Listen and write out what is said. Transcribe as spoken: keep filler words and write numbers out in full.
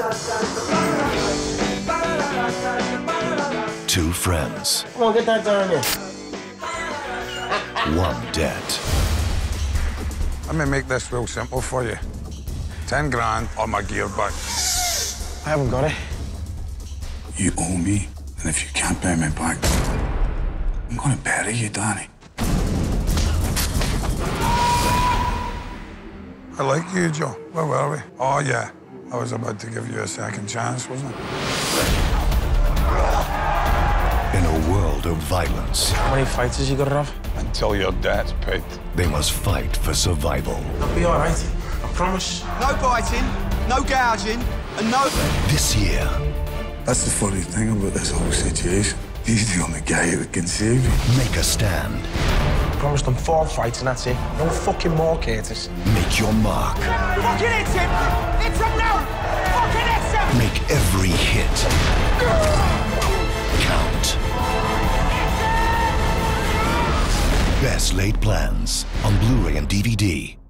Two friends. Come on, get that down here. One debt. Let me make this real simple for you. Ten grand or my gear back. I haven't got it. You owe me, and if you can't pay me back, I'm gonna bury you, Danny. I like you, Joe. Where were we? Oh, yeah. I was about to give you a second chance, wasn't I? In a world of violence, How many fights has you got to have? Until your debt's paid. they must fight for survival. I'll be all right. I promise. No biting, no gouging, and no... This year, That's the funny thing about this whole situation. He's the only guy that can save you. make a stand. I promised them four fights and that's it. No fucking more, Curtis. Make your mark. Fucking hit him! Hit him now! Fucking hit him! Make every hit count. Best Laid Plans on Blu-ray and D V D.